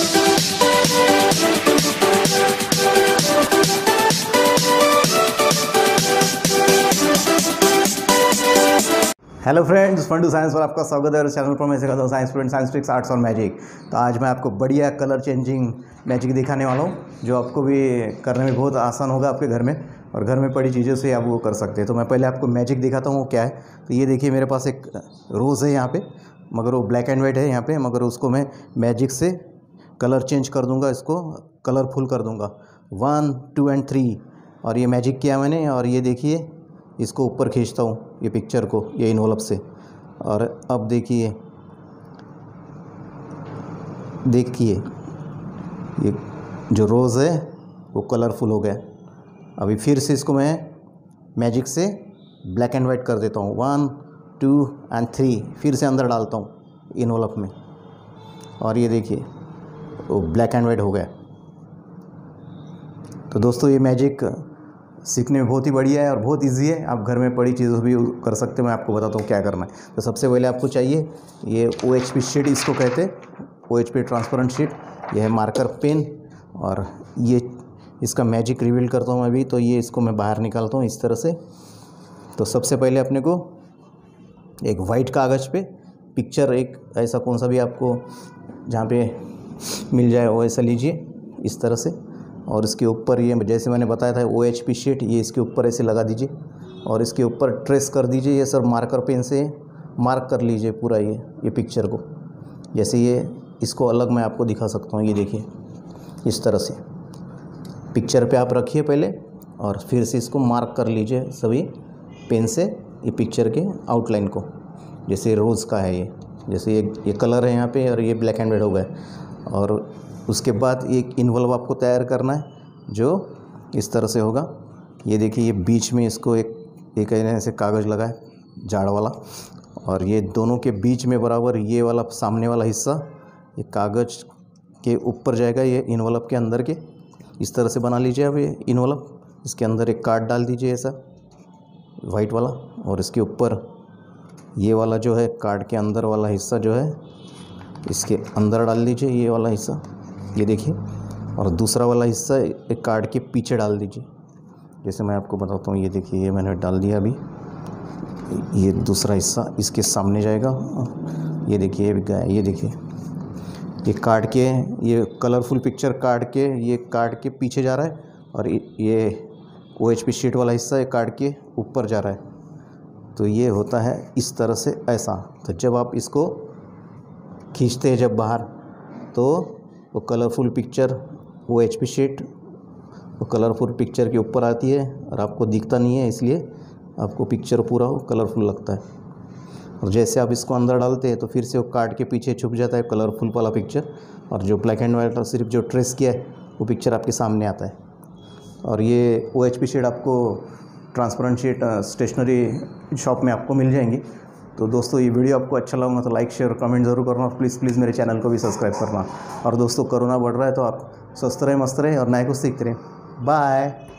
Hello friends, fun to science पर आपका स्वागत है। और चैनल पर मैं सिखाता हूँ science student, science tricks, arts और मैजिक। तो आज मैं आपको बढ़िया कलर चेंजिंग मैजिक दिखाने वाला हूँ, जो आपको भी करने में बहुत आसान होगा आपके घर में, और घर में पड़ी चीज़ों से आप वो कर सकते हैं। तो मैं पहले आपको मैजिक दिखाता हूँ वो क्या है। तो ये देखिए, मेरे पास एक रोज़ है यहाँ पर, मगर वो ब्लैक एंड वाइट है यहाँ पर, मगर उसको मैं मैजिक से कलर चेंज कर दूँगा, इसको कलरफुल कर दूँगा। 1, 2 एंड 3 और ये मैजिक किया मैंने। और ये देखिए, इसको ऊपर खींचता हूँ ये पिक्चर को, ये इन्वॉल्व से। और अब देखिए ये जो रोज़ है वो कलरफुल हो गया। अभी फिर से इसको मैं मैजिक से ब्लैक एंड वाइट कर देता हूँ। 1, 2 एंड 3 फिर से अंदर डालता हूँ इन्वॉल्व में, और ये देखिए वो ब्लैक एंड वाइट हो गया। तो दोस्तों, ये मैजिक सीखने में बहुत ही बढ़िया है और बहुत इजी है। आप घर में पड़ी चीज़ों भी कर सकते हैं। मैं आपको बताता हूँ क्या करना है। तो सबसे पहले आपको चाहिए ये OHP शीट, इसको कहते हैं OHP ट्रांसपेरेंट शीट। यह है मार्कर पेन, और ये इसका मैजिक रिवील करता हूँ मैं अभी। तो ये इसको मैं बाहर निकालता हूँ इस तरह से। तो सबसे पहले अपने को एक वाइट कागज़ पे पिक्चर, एक ऐसा कौन सा भी आपको जहाँ पे मिल जाए वो ऐसा लीजिए इस तरह से। और इसके ऊपर ये जैसे मैंने बताया था OHP शीट, ये इसके ऊपर ऐसे लगा दीजिए और इसके ऊपर ट्रेस कर दीजिए। ये सर मार्कर पेन से मार्क कर लीजिए पूरा ये पिक्चर को। जैसे ये इसको अलग मैं आपको दिखा सकता हूँ। ये देखिए इस तरह से पिक्चर पे आप रखिए पहले, और फिर से इसको मार्क कर लीजिए सभी पेन से ये पिक्चर के आउटलाइन को। जैसे रोज़ का है ये, जैसे ये कलर है यहाँ पे, और ये ब्लैक एंड वाइट हो गया। और उसके बाद एक इन्वॉल्व आपको तैयार करना है जो इस तरह से होगा। ये देखिए, ये बीच में इसको एक ऐसे कागज़ लगा है जाड़ वाला, और ये दोनों के बीच में बराबर ये वाला सामने वाला हिस्सा ये कागज़ के ऊपर जाएगा, ये इन्वॉल्व के अंदर के। इस तरह से बना लीजिए अब ये इन्वॉल्व। इसके अंदर एक कार्ड डाल दीजिए ऐसा वाइट वाला, और इसके ऊपर ये वाला जो है कार्ड के अंदर वाला हिस्सा जो है इसके अंदर डाल दीजिए, ये वाला हिस्सा ये देखिए। और दूसरा वाला हिस्सा एक कार्ड के पीछे डाल दीजिए। जैसे मैं आपको बताता हूँ, ये देखिए ये मैंने डाल दिया अभी। ये दूसरा हिस्सा इसके सामने जाएगा। ये देखिए ये भी गया। ये देखिए ये कार्ड के, ये कलरफुल पिक्चर कार्ड के पीछे जा रहा है, और ये OHP शीट वाला हिस्सा ये कार्ड के ऊपर जा रहा है। तो ये होता है इस तरह से ऐसा। तो जब आप इसको खींचते हैं जब बाहर, तो वो कलरफुल पिक्चर OHP शीट वो कलरफुल पिक्चर के ऊपर आती है, और आपको दिखता नहीं है, इसलिए आपको पिक्चर पूरा वो कलरफुल लगता है। और जैसे आप इसको अंदर डालते हैं तो फिर से वो कार्ड के पीछे छुप जाता है कलरफुल वाला पिक्चर, और जो ब्लैक एंड वाइट सिर्फ जो ट्रेस किया है वो पिक्चर आपके सामने आता है। और ये OHP शीट आपको ट्रांसपेरेंट शीट स्टेशनरी शॉप में आपको मिल जाएंगी। तो दोस्तों, ये वीडियो आपको अच्छा लगा तो लाइक, शेयर, कमेंट ज़रूर करना। प्लीज़ मेरे चैनल को भी सब्सक्राइब करना। और दोस्तों, कोरोना बढ़ रहा है तो आप स्वस्थ रहे, मस्त रहे और नए कुछ सीखते रहें। बाय।